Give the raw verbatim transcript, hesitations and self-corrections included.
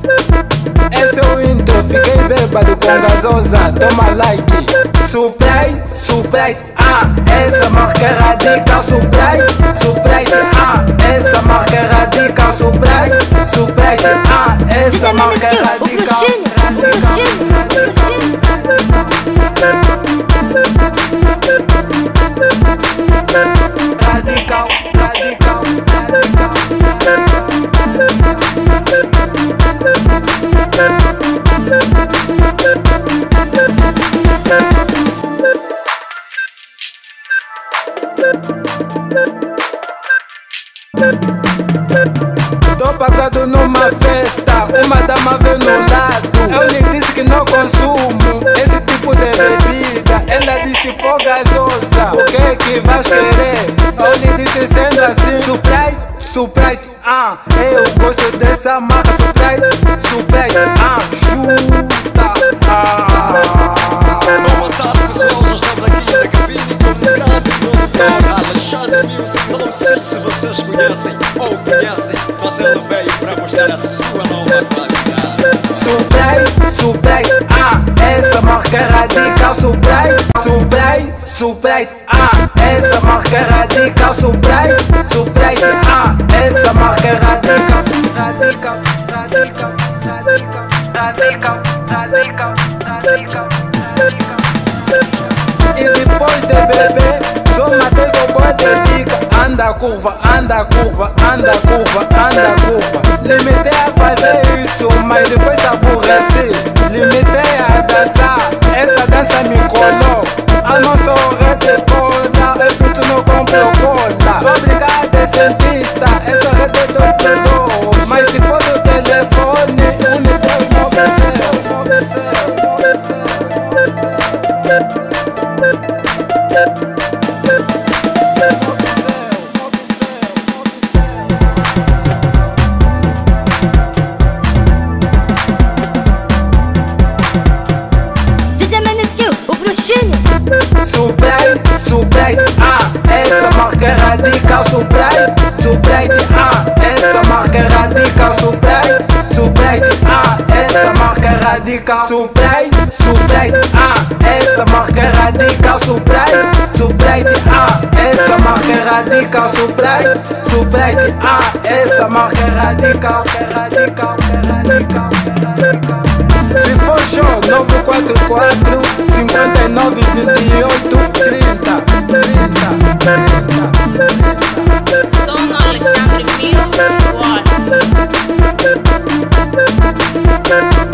Esse é o intro, fiquei bêbado com gasosa, toma like. Suprei, suprei, ah, essa marca é radical. Suprei, suprei, ah, essa marca é radical. Suprei, suprei, ah, essa marca é radical. Radical, radical, radical. Tô passado numa festa, uma dama veio no lado. Eu lhe disse que não consumo esse tipo de bebida. Ela disse for gasosa, o que é que vais querer? Eu lhe disse sendo assim, Suprei, Suprei, ah, eu gosto dessa marca. Suprei, Suprei, ah, chuta, ah. Boa tarde pessoal, já estamos aqui na cabine com o grande produtor Alexandre Music. Eu não sei se vocês conhecem ou conhecem, mas ele veio para mostrar a sua nova qualidade. Suprei, Suprei, ah, essa marca é radical. Suprei, Suprei, Suprei, ah, essa marca é radical. Suprei, Suprei, ah, essa marca é radical. Radical, radical, radical, radical, radical, radical, radical. E depois de beber, só matei com boa dica. Anda curva, anda curva, anda curva, anda curva. Limitei a fazer isso, mas depois se aborreci. Limitei a dançar, essa dança me colou. A nossa rede é cola, eu por isso não compro cola. Obrigado é cientista, essa rede é dois por dois. Mas se for do telefone, o Unitel não obedeceu, não obedeceu, não obedeceu. Suprei, Suprei, ah, essa marca é radical. Suprei, Suprei, ah, essa marca é radical. Suprei, Suprei, ah, essa marca é radical. Suprei, Suprei, ah, essa marca é radical. Suprei, Suprei, ah, essa marca é radical. Suprei, Suprei, ah, essa marca é radical, é radical, é radical, é radical. Se for show, nove quatro quatro, cinquenta e nove, vinte e oito, trinta, trinta, trinta. Som Alexandre Music, what?